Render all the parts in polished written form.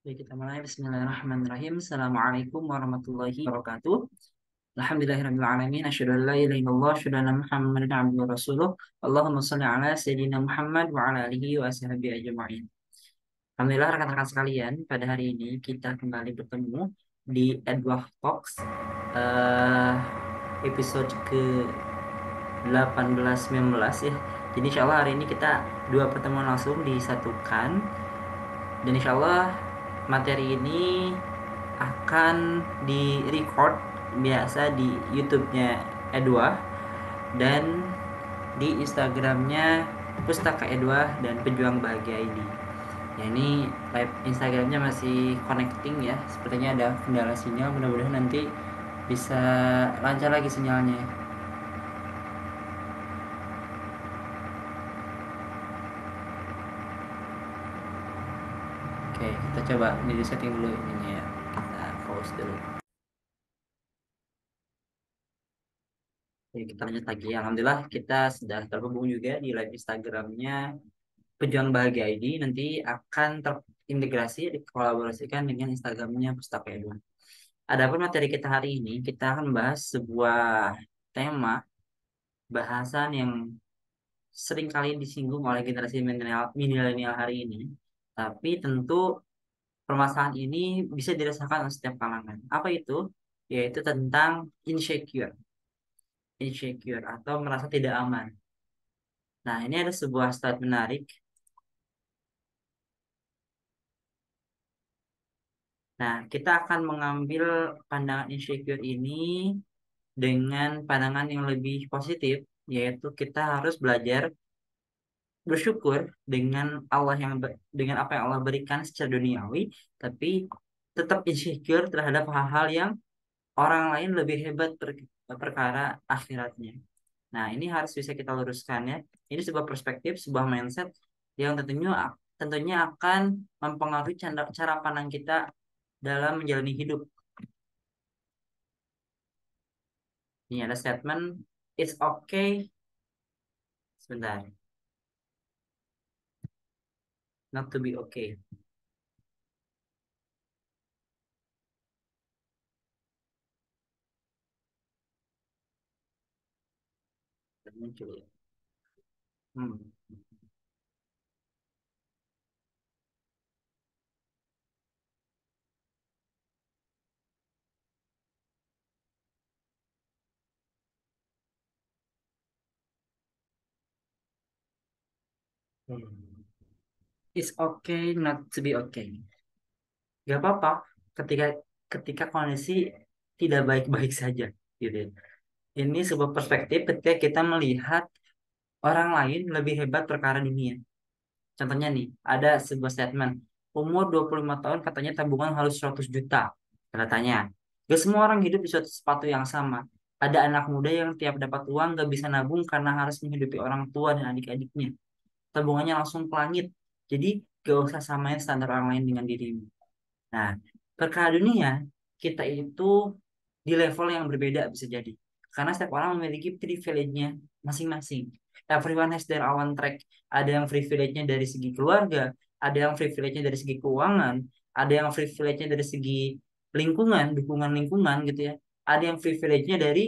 Baik, kita mulai. Bismillahirrahmanirrahim. Assalamualaikum warahmatullahi wabarakatuh. Alhamdulillahirrahmanirrahim. Asyhadu an la ilaha illallah, asyhadu anna Muhammadan abduhu wa rasuluh. Allahumma shalli ala sayyidina Muhammad wa ala alihi wa sahbihi ajma'in. Alhamdulillah rekan-rekan sekalian, pada hari ini kita kembali bertemu di Edwah Talks eh, episode ke 18-19 ya. Jadi insya Allah hari ini kita dua pertemuan langsung disatukan. Dan insya Allah materi ini akan di-record biasa di YouTube-nya Edwa dan di Instagram-nya Pustaka Edwa dan Pejuang Bahagia ini. Ya, ini live Instagram-nya masih connecting ya. Sepertinya ada kendala sinyal. Mudah-mudahan nanti bisa lancar lagi sinyalnya. Oke, kita coba di setting dulu ininya ya. Kita pause dulu. Oke, kita lanjut lagi. Alhamdulillah kita sudah terhubung juga di live Instagramnya Pejuang Bahagia ID. Nanti akan terintegrasi, dikolaborasikan dengan Instagramnya Pustaka Edu. Adapun materi kita hari ini, kita akan membahas sebuah tema bahasan yang sering kali disinggung oleh generasi milenial hari ini. Tapi tentu permasalahan ini bisa dirasakan oleh setiap kalangan. Apa itu? Yaitu tentang insecure. Insecure atau merasa tidak aman. Nah, ini ada sebuah slide menarik. Nah, kita akan mengambil pandangan insecure ini dengan pandangan yang lebih positif, yaitu kita harus belajar bersyukur dengan dengan apa yang Allah berikan secara duniawi, tapi tetap insecure terhadap hal-hal yang orang lain lebih hebat perkara akhiratnya. Nah, ini harus bisa kita luruskan ya. Ini sebuah perspektif, sebuah mindset yang tentunya akan mempengaruhi cara pandang kita dalam menjalani hidup. Ini ada statement, it's okay, sebentar, not to be okay. Muncul ya. Hmm. Hmm. It's okay not to be okay. Gak apa-apa ketika ketika kondisi tidak baik-baik saja, gitu ya. Ini sebuah perspektif ketika kita melihat orang lain lebih hebat perkara dunia. Contohnya nih, ada sebuah statement, umur 25 tahun katanya tabungan harus 100 juta. Katanya, gak semua orang hidup di suatu sepatu yang sama. Ada anak muda yang tiap dapat uang gak bisa nabung karena harus menghidupi orang tua dan adik-adiknya. Tabungannya langsung ke langit. Jadi gak usah samain standar orang lain dengan dirimu. Nah, perkara dunia, kita itu di level yang berbeda bisa jadi. Karena setiap orang memiliki privilege-nya masing-masing. Everyone has their own track. Ada yang privilege-nya dari segi keluarga, ada yang privilege-nya dari segi keuangan, ada yang privilege-nya dari segi lingkungan, dukungan lingkungan gitu ya. Ada yang privilege-nya dari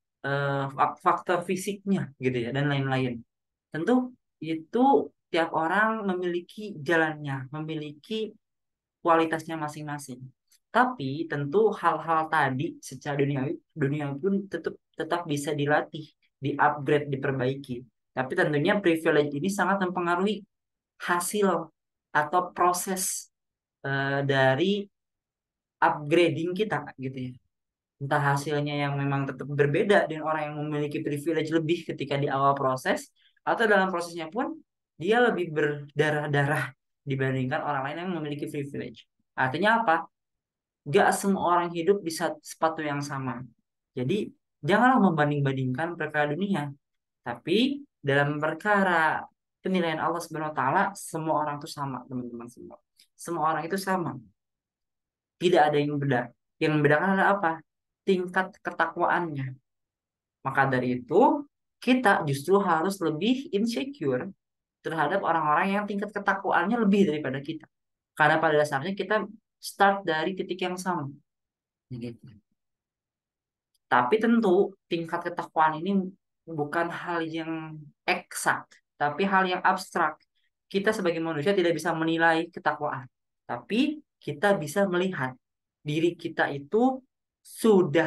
faktor fisiknya gitu ya, dan lain-lain. Tentu itu tiap orang memiliki jalannya, memiliki kualitasnya masing-masing. Tapi tentu hal-hal tadi secara dunia pun tetap tetap bisa dilatih, di-upgrade, diperbaiki. Tapi tentunya privilege ini sangat mempengaruhi hasil atau proses dari upgrading kita gitu ya. Entah hasilnya yang memang tetap berbeda dengan orang yang memiliki privilege lebih ketika di awal proses, atau dalam prosesnya pun dia lebih berdarah-darah dibandingkan orang lain yang memiliki privilege. Artinya apa? Gak semua orang hidup di sepatu yang sama. Jadi janganlah membanding-bandingkan perkara dunia. Tapi dalam perkara penilaian Allah Subhanahu Wa Taala, semua orang itu sama, teman-teman semua. Semua orang itu sama. Tidak ada yang beda. Yang membedakan adalah apa? Tingkat ketakwaannya. Maka dari itu, kita justru harus lebih insecure terhadap orang-orang yang tingkat ketakwaannya lebih daripada kita. Karena pada dasarnya kita start dari titik yang sama. Gitu. Tapi tentu tingkat ketakwaan ini bukan hal yang eksak, tapi hal yang abstrak. Kita sebagai manusia tidak bisa menilai ketakwaan, tapi kita bisa melihat diri kita itu sudah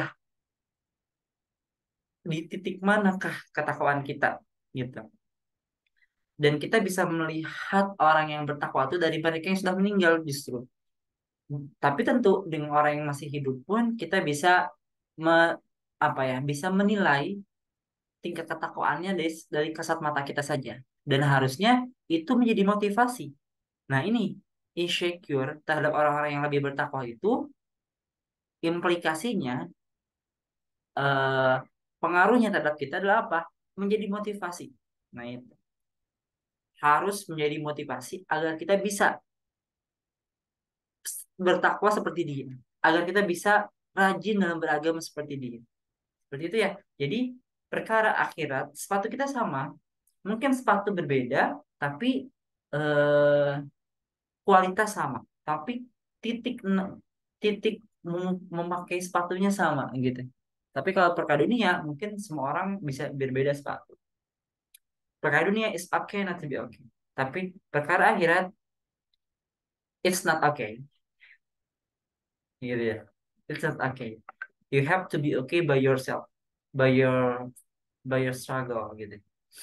di titik manakah ketakwaan kita, gitu. Dan kita bisa melihat orang yang bertakwa itu dari mereka yang sudah meninggal justru. Tapi tentu dengan orang yang masih hidup pun kita bisa me, apa ya, bisa menilai tingkat ketakwaannya dari kasat mata kita saja. Dan harusnya itu menjadi motivasi. Nah, ini insecure terhadap orang-orang yang lebih bertakwa itu implikasinya, eh, pengaruhnya terhadap kita adalah apa? Menjadi motivasi. Nah, itu harus menjadi motivasi agar kita bisa bertakwa seperti dia, agar kita bisa rajin dalam beragama seperti dia. Seperti itu ya. Jadi perkara akhirat, sepatu kita sama, mungkin sepatu berbeda, tapi eh, kualitas sama, tapi titik titik memakai sepatunya sama gitu. Tapi kalau perkara dunia, mungkin semua orang bisa berbeda sepatu. Perkara dunia is okay not to be okay. Tapi perkara akhirat, it's not okay. Gitu ya. It's not okay. You have to be okay by yourself, by your struggle gitu.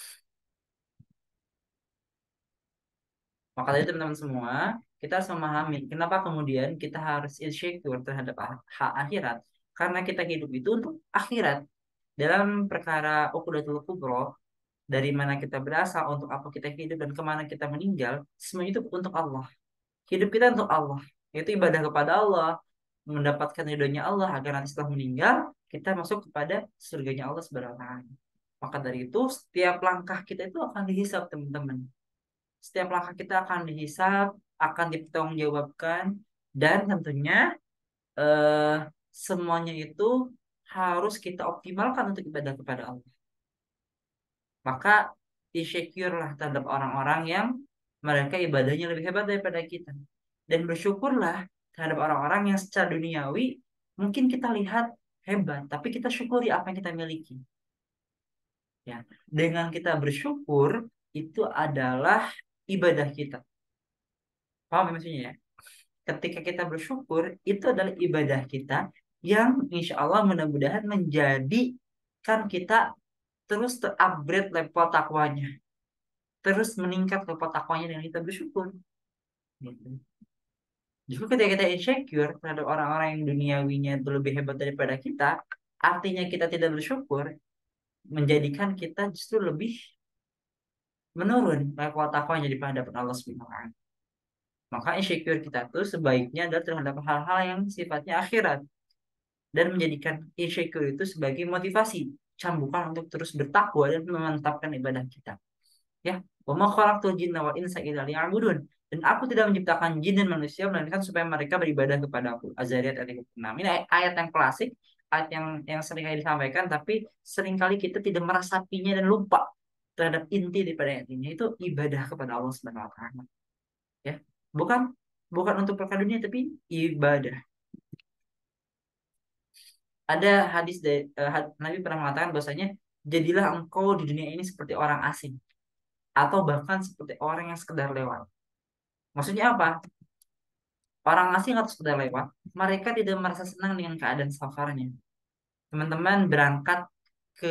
Maka dari itu teman-teman semua, kita harus memahami kenapa kemudian kita harus insecure terhadap hak akhirat. Karena kita hidup itu untuk akhirat. Dalam perkara Uqdatul Kubro, dari mana kita berasal, untuk apa kita hidup, dan kemana kita meninggal, semua itu untuk Allah. Hidup kita untuk Allah. Itu ibadah kepada Allah, mendapatkan ridhonya Allah, agar nanti setelah meninggal, kita masuk kepada surganya Allah Subhanahu wa Ta'ala. Maka dari itu, setiap langkah kita itu akan dihisab, teman-teman. Setiap langkah kita akan dihisab, akan dipertanggungjawabkan, dan tentunya eh, semuanya itu harus kita optimalkan untuk ibadah kepada Allah. Maka insecure lah terhadap orang-orang yang mereka ibadahnya lebih hebat daripada kita. Dan bersyukurlah terhadap orang-orang yang secara duniawi mungkin kita lihat hebat, tapi kita syukuri apa yang kita miliki. Ya, dengan kita bersyukur itu adalah ibadah kita. Paham ya maksudnya ya? Ketika kita bersyukur itu adalah ibadah kita yang insya Allah mudah-mudahan menjadikan kita terus terupgrade level takwanya, terus meningkat level takwanya dengan kita bersyukur. Gitu. Justru ketika kita insecure terhadap orang-orang yang duniawinya itu lebih hebat daripada kita, artinya kita tidak bersyukur, menjadikan kita justru lebih menurun level takwanya di hadapan Allah Subhanahu wa Ta'ala. Maka insecure kita tuh sebaiknya adalah terhadap hal-hal yang sifatnya akhirat, dan menjadikan insecure itu sebagai motivasi, cambukan untuk terus bertakwa dan memantapkan ibadah kita. Ya, wa ma khalaqtul jinna wal insa illa liya'budun. Dan aku tidak menciptakan jin dan manusia melainkan supaya mereka beribadah kepada aku. Az-Zariyat ayat 36. Ini ayat yang klasik, ayat yang sering kali disampaikan, tapi seringkali kita tidak meresapinya dan lupa terhadap inti daripada ayat ini, itu ibadah kepada Allah Subhanahu wa Ta'ala. Ya, bukan bukan untuk perkara dunia, tapi ibadah. Ada hadis dari Nabi pernah mengatakan bahwasanya jadilah engkau di dunia ini seperti orang asing, atau bahkan seperti orang yang sekedar lewat. Maksudnya apa? Orang asing atau sekedar lewat, mereka tidak merasa senang dengan keadaan safarnya. Teman-teman berangkat ke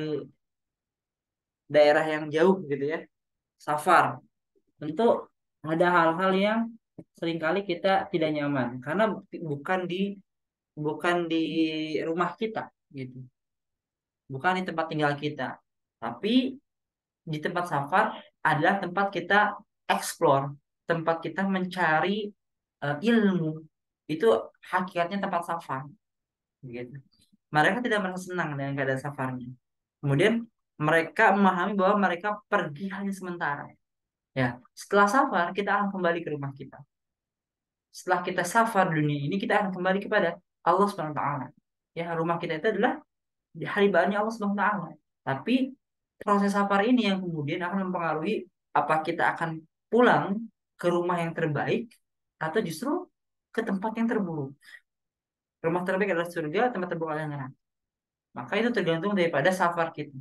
daerah yang jauh gitu ya, safar. Tentu ada hal-hal yang seringkali kita tidak nyaman karena bukan di rumah kita gitu, bukan di tempat tinggal kita. Tapi di tempat safar adalah tempat kita explore, tempat kita mencari ilmu. Itu hakikatnya tempat safar. Gitu. Mereka tidak merasa senang dengan keadaan safarnya. Kemudian mereka memahami bahwa mereka pergi hanya sementara. Ya, setelah safar kita akan kembali ke rumah kita. Setelah kita safar dunia ini, kita akan kembali kepada Allah Subhanahu wa Ta'ala. Ya, rumah kita itu adalah di haribaannya Allah Subhanahu wa Ta'ala. Tapi proses safar ini yang kemudian akan mempengaruhi apa kita akan pulang ke rumah yang terbaik, atau justru ke tempat yang terburuk. Rumah terbaik adalah surga, tempat terburuk adalah neraka. Maka itu tergantung daripada safar kita.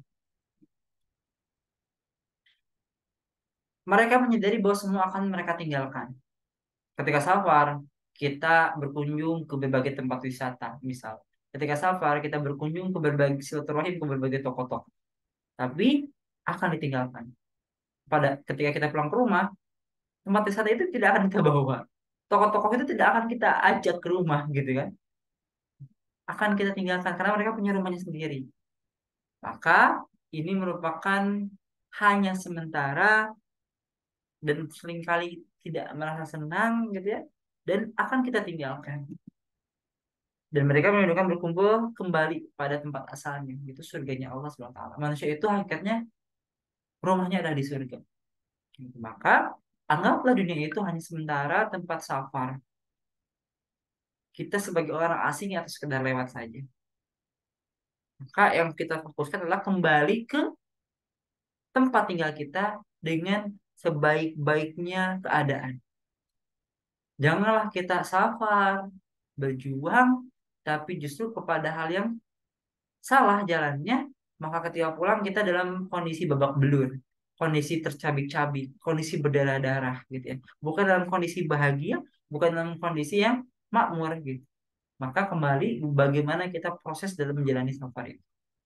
Mereka menyadari bahwa semua akan mereka tinggalkan. Ketika safar, kita berkunjung ke berbagai tempat wisata, misal. Ketika safar, kita berkunjung ke berbagai silaturahim, ke berbagai tokoh-tokoh. Tapi akan ditinggalkan. Pada ketika kita pulang ke rumah, tempat wisata itu tidak akan kita bawa. Tokoh-tokoh itu tidak akan kita ajak ke rumah, gitu kan? Akan kita tinggalkan karena mereka punya rumahnya sendiri. Maka ini merupakan hanya sementara dan seringkali tidak merasa senang gitu ya, dan akan kita tinggalkan. Dan mereka menunjukkan berkumpul kembali pada tempat asalnya, itu surganya Allah Subhanahu wa taala. Manusia itu hakikatnya rumahnya ada di surga. Gitu. Maka anggaplah dunia itu hanya sementara tempat safar. Kita sebagai orang asing atau sekedar lewat saja. Maka yang kita fokuskan adalah kembali ke tempat tinggal kita dengan sebaik-baiknya keadaan. Janganlah kita safar, berjuang, tapi justru kepada hal yang salah jalannya, maka ketika pulang kita dalam kondisi babak belur, kondisi tercabik-cabik, kondisi berdarah-darah gitu ya. Bukan dalam kondisi bahagia, bukan dalam kondisi yang makmur gitu. Maka kembali bagaimana kita proses dalam menjalani safar itu.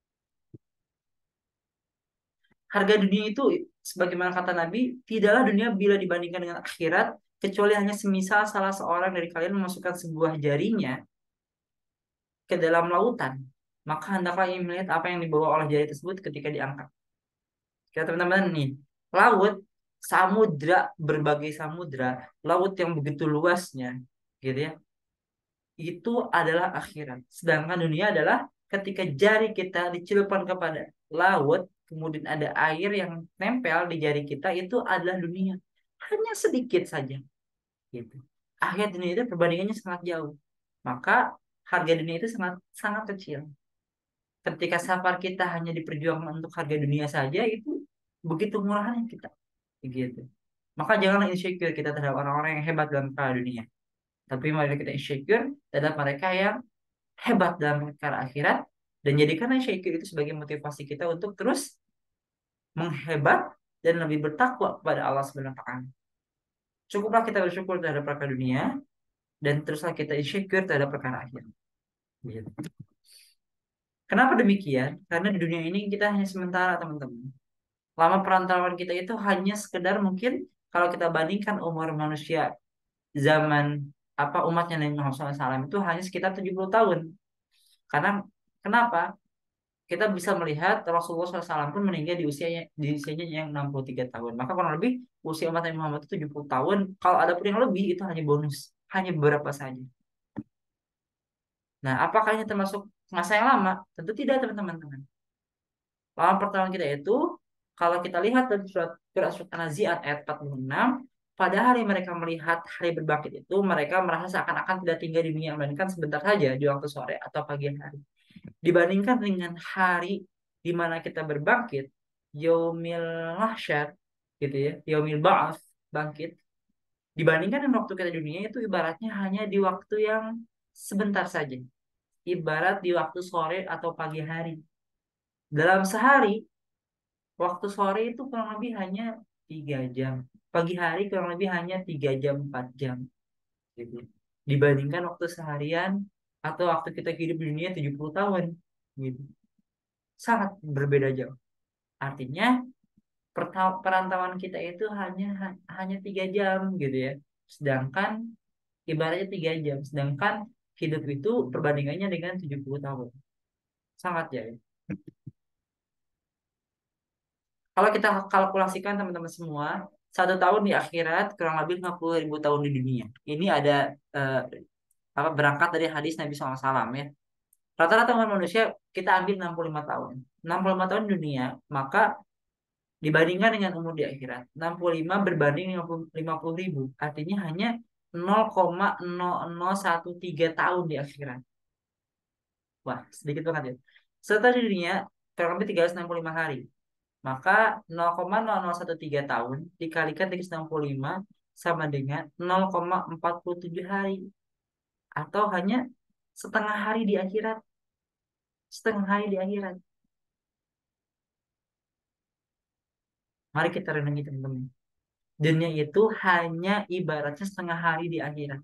Harga dunia itu sebagaimana kata Nabi, tidaklah dunia bila dibandingkan dengan akhirat kecuali hanya semisal salah seorang dari kalian memasukkan sebuah jarinya ke dalam lautan, maka hendaklah ia melihat apa yang dibawa oleh jari tersebut ketika diangkat. Kita teman-teman nih, laut, samudra, berbagai samudra, laut yang begitu luasnya, gitu ya, itu adalah akhirat. Sedangkan dunia adalah ketika jari kita dicelupkan kepada laut, kemudian ada air yang nempel di jari kita, itu adalah dunia. Hanya sedikit saja, gitu. Akhir dunia itu perbandingannya sangat jauh. Maka harga dunia itu sangat sangat kecil. Ketika safar kita hanya diperjuangkan untuk harga dunia saja, itu begitu murahnya kita, gitu. Maka janganlah insecure kita terhadap orang-orang yang hebat dalam perkara dunia, tapi mari kita insecure terhadap mereka yang hebat dalam perkara akhirat, dan jadikan insecure itu sebagai motivasi kita untuk terus menghebat dan lebih bertakwa kepada Allah Subhanahu wa taala. Cukuplah kita bersyukur terhadap perkara dunia dan teruslah kita insecure terhadap perkara akhirat, gitu. Kenapa demikian? Karena di dunia ini kita hanya sementara, teman-teman. Lama perantauan kita itu hanya sekedar mungkin kalau kita bandingkan umur manusia zaman umatnya Nabi Muhammad SAW itu hanya sekitar 70 tahun. Karena kenapa? Kita bisa melihat Rasulullah SAW pun meninggal di usianya yang 63 tahun. Maka kurang lebih usia umat Nabi Muhammad itu 70 tahun. Kalau ada pun yang lebih itu hanya bonus, hanya beberapa saja. Nah, apakah ini termasuk masa yang lama? Tentu tidak, teman-teman. Lama pertarungan kita itu, kalau kita lihat dari surat An-Nazi'at ayat 46, pada hari mereka melihat hari berbangkit itu, mereka merasa seakan-akan tidak tinggal di dunia, melainkan sebentar saja di waktu sore atau pagi hari. Dibandingkan dengan hari di mana kita berbangkit, Yaumil Mahsyar, gitu ya, Yaumil Ba'ats, bangkit. Dibandingkan dengan waktu kita di dunia itu ibaratnya hanya di waktu yang sebentar saja. Ibarat di waktu sore atau pagi hari. Dalam sehari, waktu sore itu kurang lebih hanya 3 jam. Pagi hari kurang lebih hanya 3 jam, 4 jam. Gitu. Dibandingkan waktu seharian atau waktu kita hidup di dunia 70 tahun. Gitu. Sangat berbeda jauh. Artinya perantauan kita itu hanya 3 jam gitu ya. Sedangkan ibaratnya 3 jam. Sedangkan hidup itu perbandingannya dengan 70 tahun. Sangat jauh. Kalau kita kalkulasikan teman-teman semua, 1 tahun di akhirat kurang lebih 50.000 tahun di dunia. Ini ada eh, berangkat dari hadis Nabi SAW ya. Rata-rata umur manusia kita ambil 65 tahun. 65 tahun di dunia, maka dibandingkan dengan umur di akhirat, 65 berbanding 50 ribu. Artinya hanya 0,0013 tahun di akhirat. Wah, sedikit banget ya. Serta di dunia kurang lebih 365 hari. Maka 0,0013 tahun dikalikan 365 sama dengan 0,47 hari. atau hanya setengah hari di akhirat, setengah hari di akhirat. Mari kita renungi teman-teman. Dunia itu hanya ibaratnya setengah hari di akhirat.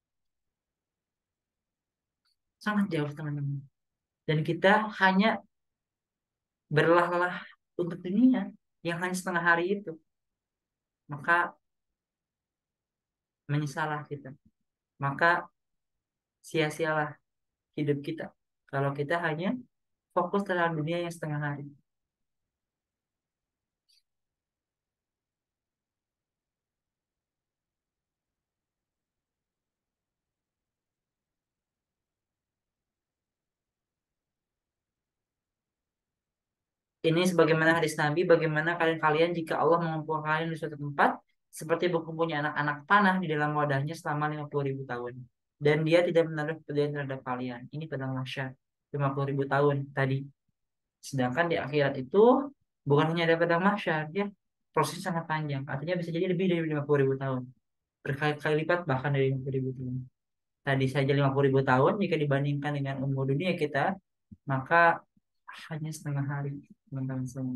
Sangat jauh teman-teman. Dan kita hanya berlah-lah untuk dunia yang hanya setengah hari itu. Maka menyesalah kita. Maka sia-sialah hidup kita. Kalau kita hanya fokus terhadap dunia yang setengah hari. Ini sebagaimana hadis Nabi, bagaimana kalian-kalian jika Allah mengumpulkan kalian di suatu tempat, seperti berkumpulnya anak-anak panah di dalam wadahnya selama 50.000 tahun. Dan dia tidak menaruh kepedulian terhadap kalian. Ini pada mahsyar 50.000 tahun tadi. Sedangkan di akhirat itu bukan hanya ada pada mahsyar, ya prosesnya sangat panjang. Artinya bisa jadi lebih dari 50.000 tahun. Berkali-kali lipat bahkan dari 50.000 tahun. Tadi saja 50.000 tahun jika dibandingkan dengan umur dunia kita, maka hanya setengah hari, teman-teman semua.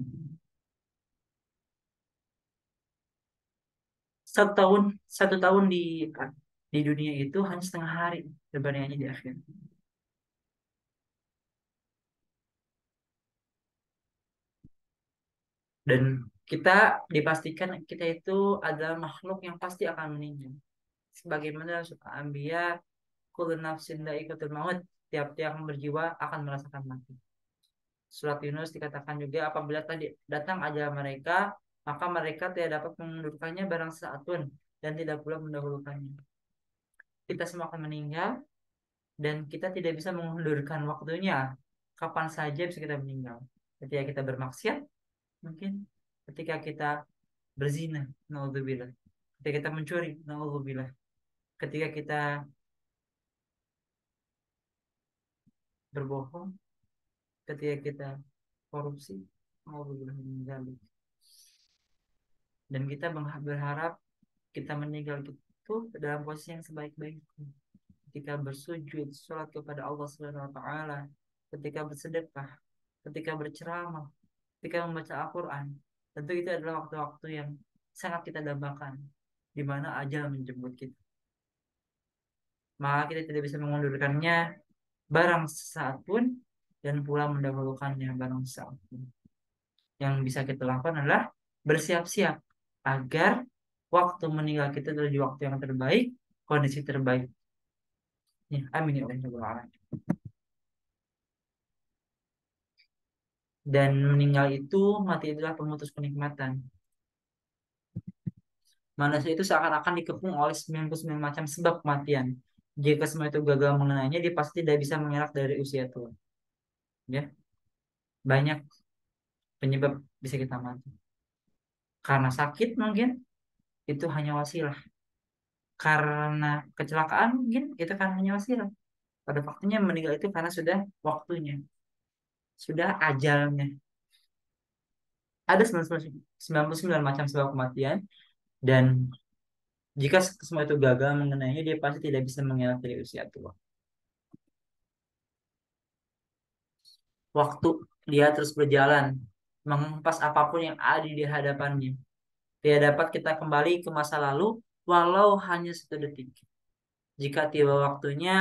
1 tahun, 1 tahun di dunia itu hanya setengah hari perbandingannya di akhir. Dan kita dipastikan kita itu adalah makhluk yang pasti akan meninggal. Sebagaimana dalam surah Anbiya, kullu nafsin dha'iqatul maut, tiap-tiap yang berjiwa akan merasakan mati. Surat Yunus dikatakan juga apabila tadi datang ajal mereka, maka mereka tidak dapat mengundurkannya barang saat pun dan tidak pula mendahulukannya. Kita semua akan meninggal dan kita tidak bisa mengundurkan waktunya. Kapan saja bisa kita meninggal. Ketika kita bermaksiat, mungkin ketika kita berzina, naudzubillah. Ketika kita mencuri, naudzubillah. Ketika kita berbohong, ketika kita korupsi, naudzubillah min dzalik. Dan kita berharap kita meninggal itu dalam posisi yang sebaik-baiknya. Ketika bersujud, sholat kepada Allah Subhanahu wa taala, ketika bersedekah, ketika berceramah, ketika membaca Al-Qur'an. Tentu itu adalah waktu-waktu yang sangat kita dambakan di mana ajal menjemput kita. Maka kita tidak bisa mengundurkannya barang sesaat pun dan pula mendahulukannya barang sesaat pun. Yang bisa kita lakukan adalah bersiap-siap agar waktu meninggal kita adalah di waktu yang terbaik, kondisi terbaik. Ya, amin ya Allah. Dan meninggal itu, mati adalah pemutus kenikmatan. Manusia itu seakan-akan dikepung oleh 99 macam sebab kematian. Jika semua itu gagal mengenainya, dia pasti tidak bisa mengelak dari usia tua. Ya, banyak penyebab bisa kita mati. Karena sakit mungkin itu hanya wasilah. Karena kecelakaan mungkin itu kan hanya wasilah. Pada faktanya meninggal itu karena sudah waktunya, sudah ajalnya. Ada 99 macam sebab kematian dan jika semua itu gagal mengenainya, dia pasti tidak bisa mengelak dari usia tua. Waktu dia terus berjalan, menghempas apapun yang ada di hadapannya. Tidak dapat kita kembali ke masa lalu, walau hanya 1 detik. Jika tiba waktunya,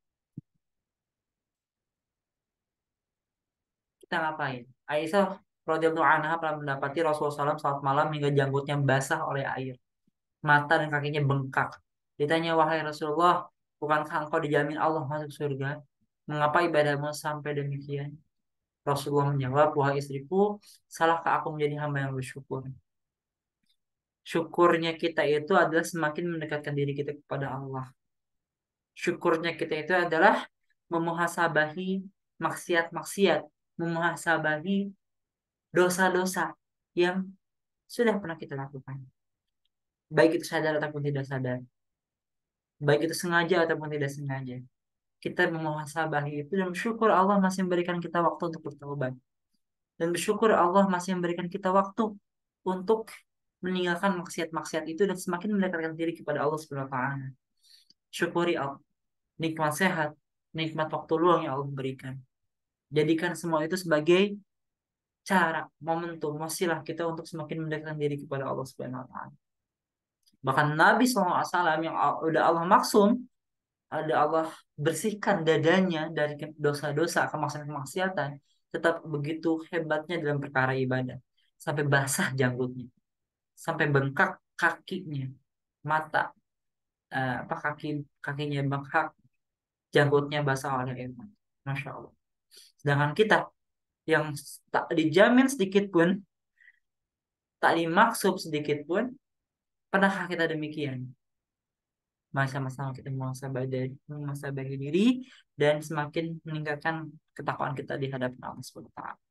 kita ngapain? Aisyah radhiyallahu anha pernah mendapati Rasulullah SAW saat malam hingga janggutnya basah oleh air. Mata dan kakinya bengkak. Ditanya, wahai Rasulullah, bukankah engkau dijamin Allah masuk surga? Mengapa ibadahmu sampai demikian? Rasulullah menjawab, wahai istriku, salahkah aku menjadi hamba yang bersyukur? Syukurnya kita itu adalah semakin mendekatkan diri kita kepada Allah. Syukurnya kita itu adalah memuhasabahi maksiat-maksiat, memuhasabahi dosa-dosa yang sudah pernah kita lakukan. Baik itu sadar ataupun tidak sadar. Baik itu sengaja ataupun tidak sengaja. Kita memuhasabahi itu dan bersyukur Allah masih memberikan kita waktu untuk bertobat. Dan bersyukur Allah masih memberikan kita waktu untuk meninggalkan maksiat-maksiat itu dan semakin mendekatkan diri kepada Allah Subhanahu wa taala. Syukuri Allah. nikmat sehat, nikmat waktu luang yang Allah berikan. Jadikan semua itu sebagai cara, momentum, wasilah kita untuk semakin mendekatkan diri kepada Allah Subhanahu wa taala. Bahkan Nabi SAW yang udah Allah maksum, ada Allah bersihkan dadanya dari dosa-dosa, kemaksiatan-kemaksiatan, tetap begitu hebatnya dalam perkara ibadah. Sampai basah janggutnya, sampai bengkak kakinya, mata, apa kakinya bengkak, janggutnya basah oleh air mata. Masya Allah. Sedangkan kita yang tak dijamin sedikit pun, tak dimaksud sedikit pun, pernahkah kita demikian? Mari sama-sama kita muhasabah diri dan semakin meningkatkan ketakwaan kita di hadapan Allah Subhanahu wa taala.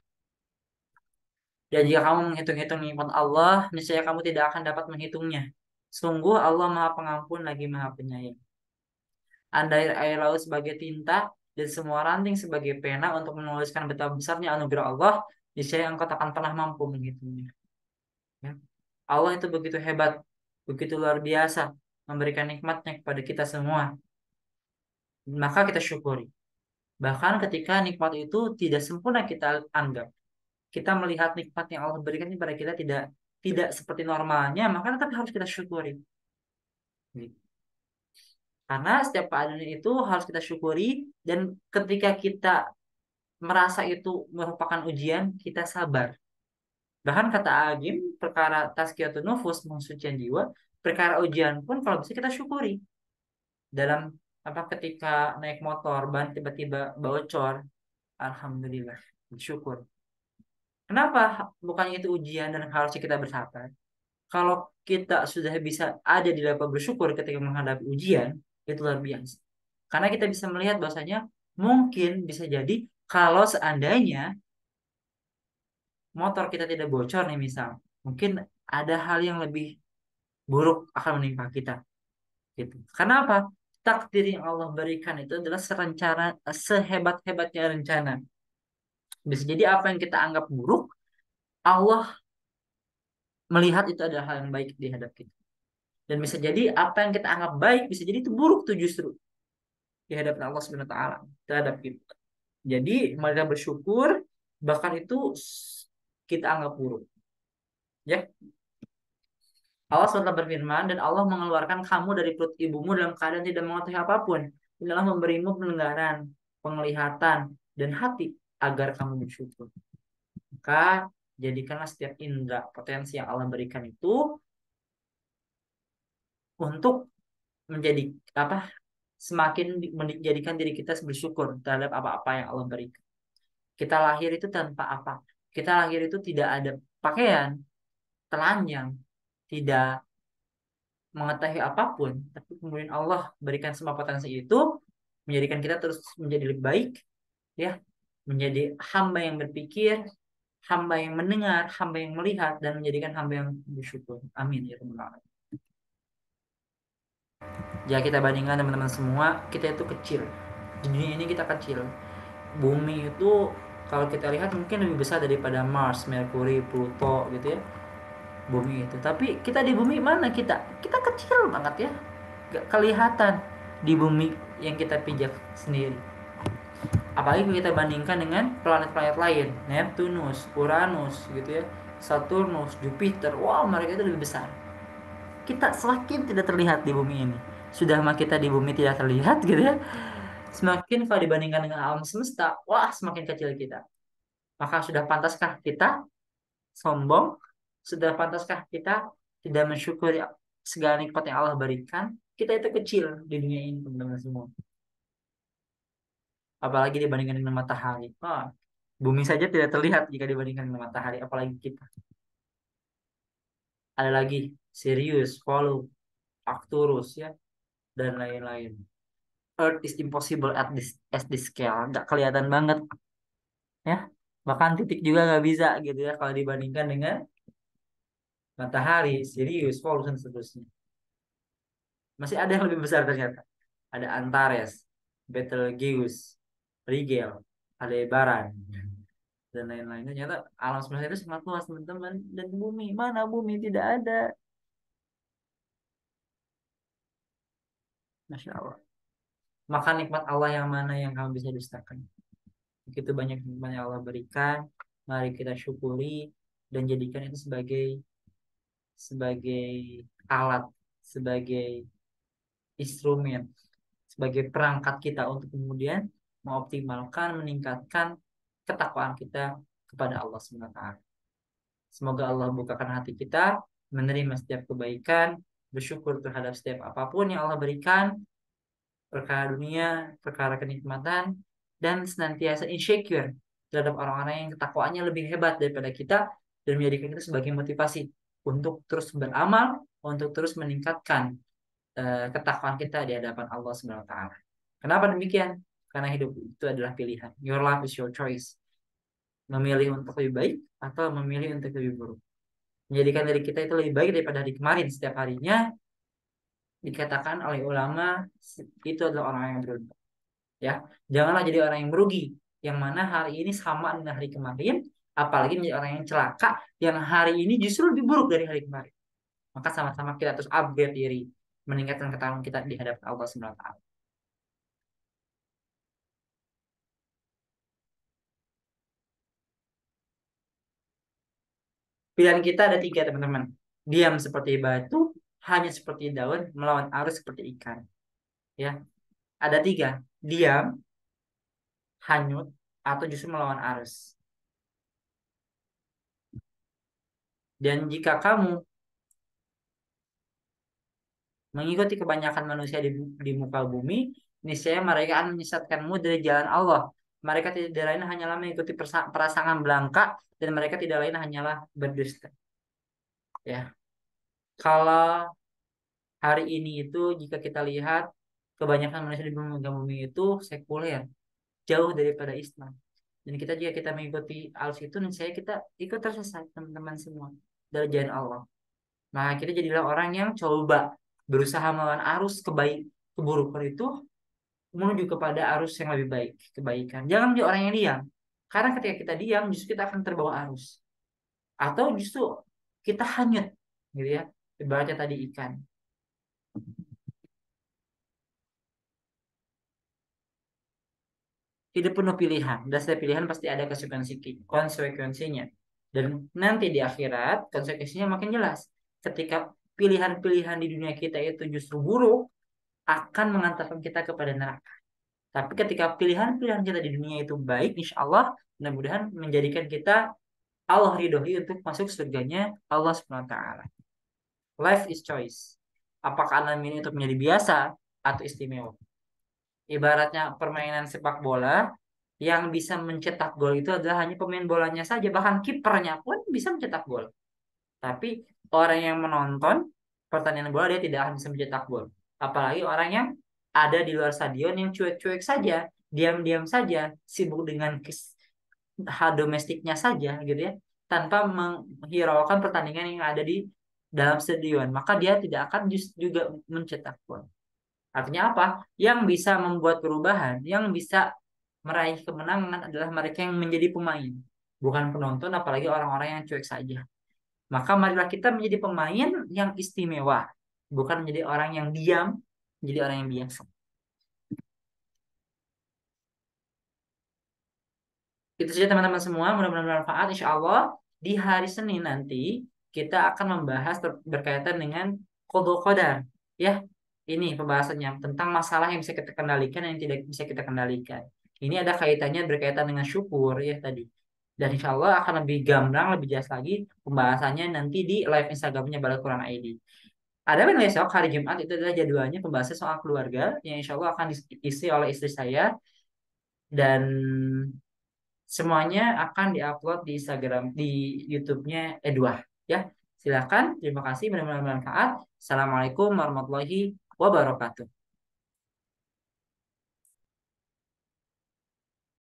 Dan jika kamu menghitung-hitung nikmat Allah, niscaya kamu tidak akan dapat menghitungnya. Sungguh Allah Maha Pengampun lagi Maha Penyayang. Andai air laut sebagai tinta dan semua ranting sebagai pena untuk menuliskan betapa besarnya anugerah Allah, niscaya engkau tak akan pernah mampu menghitungnya. Ya. Allah itu begitu hebat, begitu luar biasa memberikan nikmatnya kepada kita semua. Maka kita syukuri. Bahkan ketika nikmat itu tidak sempurna kita anggap, kita melihat nikmat yang Allah berikan kepada kita tidak seperti normalnya, maka tetap harus kita syukuri. Gitu. Karena setiap keadaan itu harus kita syukuri, dan ketika kita merasa itu merupakan ujian, kita sabar. Bahkan kata Agim, perkara tazkiyatun nufus, mensucikan jiwa, perkara ujian pun kalau bisa kita syukuri. Dalam apa, ketika naik motor ban tiba-tiba bocor, alhamdulillah, bersyukur. Kenapa bukannya itu ujian dan harusnya kita bersabar? Kalau kita sudah bisa ada di level bersyukur ketika menghadapi ujian, itu luar biasa. Karena kita bisa melihat bahwasanya mungkin bisa jadi kalau seandainya motor kita tidak bocor nih misal, mungkin ada hal yang lebih buruk akan menimpa kita. Gitu. Karena apa? Takdir yang Allah berikan itu adalah serencana, sehebat-hebatnya rencana. Bisa jadi apa yang kita anggap buruk, Allah melihat itu adalah hal yang baik di hadap kita. Dan bisa jadi apa yang kita anggap baik, bisa jadi itu buruk tuh justru di hadapan Allah Subhanahu wa taala terhadap kita. Jadi mereka bersyukur, bahkan itu kita anggap buruk. Ya, Allah SWT berfirman, dan Allah mengeluarkan kamu dari perut ibumu dalam keadaan tidak mengetahui apapun. Inilah memberimu pendengaran, penglihatan, dan hati agar kamu bersyukur. Maka jadikanlah setiap indera potensi yang Allah berikan itu untuk menjadi apa, semakin menjadikan diri kita bersyukur terhadap apa-apa yang Allah berikan. Kita lahir itu tanpa apa? Kita lahir itu tidak ada pakaian, telanjang, tidak mengetahui apapun, tapi kemudian Allah berikan semua potensi itu menjadikan kita terus menjadi lebih baik, ya, menjadi hamba yang berpikir, hamba yang mendengar, hamba yang melihat, dan menjadikan hamba yang bersyukur. Amin ya rabbal alamin. Jika kita bandingkan teman-teman semua, kita itu kecil. Di dunia ini kita kecil. Bumi itu kalau kita lihat mungkin lebih besar daripada Mars, Merkuri, Pluto gitu ya. Bumi itu. Tapi kita di bumi mana kita? Kita kecil banget ya. Gak kelihatan di bumi yang kita pijak sendiri. Apalagi kalau kita bandingkan dengan planet-planet lain, Neptunus, Uranus gitu ya, Saturnus, Jupiter. Wow, mereka itu lebih besar. Kita semakin tidak terlihat di bumi ini. Sudah mah kita di bumi tidak terlihat gitu ya. Semakin kalau dibandingkan dengan alam semesta, wah semakin kecil kita. Maka sudah pantaskah kita sombong? Sudah pantaskah kita tidak mensyukuri segala nikmat yang Allah berikan? Kita itu kecil di dunia ini, teman-teman semua. Apalagi dibandingkan dengan matahari. Wah, bumi saja tidak terlihat jika dibandingkan dengan matahari, apalagi kita. Ada lagi Sirius, Polu, Arcturus ya, dan lain-lain. Earth is impossible at this scale. Nggak kelihatan banget ya. Bahkan titik juga nggak bisa gitu ya kalau dibandingkan dengan matahari, Sirius, Polu, dan seterusnya. Masih ada yang lebih besar ternyata. Ada Antares, Betelgeuse, Rigel, Aldebaran, dan lain-lain. Ternyata alam semesta itu sangat luas teman-teman. Dan bumi, mana bumi tidak ada. Masya Allah. Maka nikmat Allah yang mana yang kamu bisa dustakan? Begitu banyak nikmat yang Allah berikan, mari kita syukuri dan jadikan itu sebagai sebagai alat, sebagai instrumen, sebagai perangkat kita untuk kemudian mengoptimalkan, meningkatkan ketakwaan kita kepada Allah SWT. Semoga Allah bukakan hati kita, menerima setiap kebaikan, bersyukur terhadap setiap apapun yang Allah berikan, perkara dunia, perkara kenikmatan, dan senantiasa insecure terhadap orang-orang yang ketakwaannya lebih hebat daripada kita, dan menjadikan kita sebagai motivasi untuk terus beramal, untuk terus meningkatkan ketakwaan kita di hadapan Allah Subhanahu wa taala. Kenapa demikian? Karena hidup itu adalah pilihan. Your life is your choice. Memilih untuk lebih baik atau memilih untuk lebih buruk. Menjadikan diri kita itu lebih baik daripada hari kemarin. Setiap harinya dikatakan oleh ulama itu adalah orang yang beruntung. Ya, janganlah jadi orang yang merugi, yang mana hari ini sama dengan hari kemarin, apalagi menjadi orang yang celaka, yang hari ini justru lebih buruk dari hari kemarin. Maka sama-sama kita terus upgrade diri, meningkatkan ketakwaan kita di hadapan Allah Subhanahu wa taala. Pilihan kita ada tiga, teman-teman. Diam seperti batu, hanya seperti daun, melawan arus seperti ikan. Ya, ada tiga. Diam, hanyut, atau justru melawan arus. Dan jika kamu mengikuti kebanyakan manusia di muka bumi, niscaya mereka akan menyesatkanmu dari jalan Allah. Mereka tidak lain hanyalah mengikuti perasaan belaka, dan mereka tidak lain hanyalah berdusta. Ya, kalau hari ini itu jika kita lihat kebanyakan manusia di muka bumi itu sekuler, jauh daripada Islam. Dan kita jika kita mengikuti arus itu, niscaya kita ikut tersesat, teman-teman semua, dari jalan Allah. Nah, kita jadilah orang yang coba berusaha melawan arus keburukan itu menuju kepada arus yang lebih baik, kebaikan. Jangan menjadi orang yang diam. Karena ketika kita diam, justru kita akan terbawa arus. Atau justru kita hanyut, gitu ya. Ibaratnya tadi ikan. Hidup penuh pilihan. Dan setiap pilihan pasti ada konsekuensinya. Dan nanti di akhirat, konsekuensinya makin jelas. Ketika pilihan-pilihan di dunia kita itu justru buruk, akan mengantarkan kita kepada neraka. Tapi ketika pilihan-pilihan kita di dunia itu baik, insya Allah, mudah-mudahan menjadikan kita Allah ridhoi untuk masuk surganya Allah Subhanahu wa taala. Life is choice. Apakah Anda memilih untuk menjadi biasa atau istimewa? Ibaratnya permainan sepak bola, yang bisa mencetak gol itu adalah hanya pemain bolanya saja, bahkan kipernya pun bisa mencetak gol. Tapi orang yang menonton pertandingan bola dia tidak akan bisa mencetak gol. Apalagi orang yang ada di luar stadion yang cuek-cuek saja, diam-diam saja, sibuk dengan hal domestiknya saja gitu ya, tanpa menghiraukan pertandingan yang ada di dalam stadion, maka dia tidak akan juga mencetak gol. Artinya apa? Yang bisa membuat perubahan, yang bisa meraih kemenangan adalah mereka yang menjadi pemain, bukan penonton, apalagi orang-orang yang cuek saja. Maka marilah kita menjadi pemain yang istimewa, bukan menjadi orang yang diam, menjadi orang yang biasa. Itu saja teman-teman semua, mudah-mudahan bermanfaat. Insya Allah di hari Senin nanti kita akan membahas berkaitan dengan qadha qadar. Ya, ini pembahasannya tentang masalah yang bisa kita kendalikan dan yang tidak bisa kita kendalikan. Ini ada kaitannya berkaitan dengan syukur ya tadi. Dan insya Allah akan lebih gamblang, lebih jelas lagi pembahasannya nanti di live Instagramnya Balai Quran ID. Ada kan besok hari Jumat itu adalah jadwalnya pembahasan soal keluarga yang insya Allah akan diisi oleh istri saya, dan semuanya akan diupload di Instagram, di YouTube-nya Edwah. Ya, silakan. Terima kasih. Mudah-mudahan bermanfaat. Assalamualaikum warahmatullahi wabarakatuh.